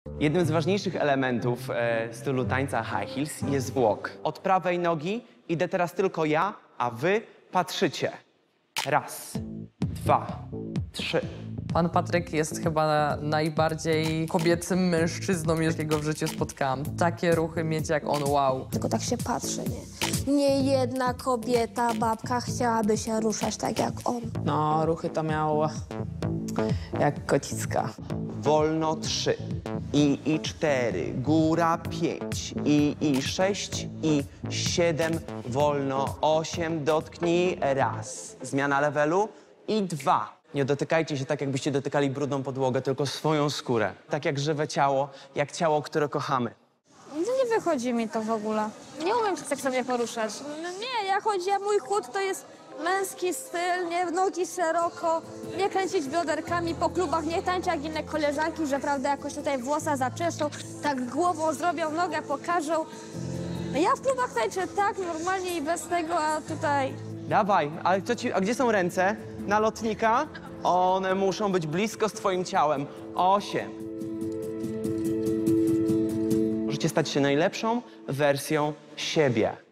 Jednym z ważniejszych elementów stylu tańca high heels jest walk. Od prawej nogi idę teraz tylko ja, a wy patrzycie. Raz, dwa, trzy. Pan Patryk jest chyba najbardziej kobiecym mężczyzną, jakiego w życiu spotkałam. Takie ruchy mieć jak on, wow. Tylko tak się patrzy, nie? Nie jedna kobieta, babka chciałaby się ruszać tak jak on. No, ruchy to miał jak kocicka. Wolno 3, i 4, góra 5, i 6, i 7, wolno 8, dotknij, raz. Zmiana levelu i 2. Nie dotykajcie się tak, jakbyście dotykali brudną podłogę, tylko swoją skórę. Tak jak żywe ciało, jak ciało, które kochamy. Nie wychodzi mi to w ogóle. Nie umiem się tak sobie poruszać. No nie, mój chód to jest męski styl, nie, nogi szeroko, nie kręcić bioderkami po klubach, nie tańczyć jak inne koleżanki, że prawda jakoś tutaj włosa zaczeszą, tak głową zrobią, nogę pokażą. Ja w klubach tańczę tak normalnie i bez tego, a tutaj... Dawaj, ale a gdzie są ręce? Na lotnika? One muszą być blisko z twoim ciałem. 8. Możecie stać się najlepszą wersją siebie.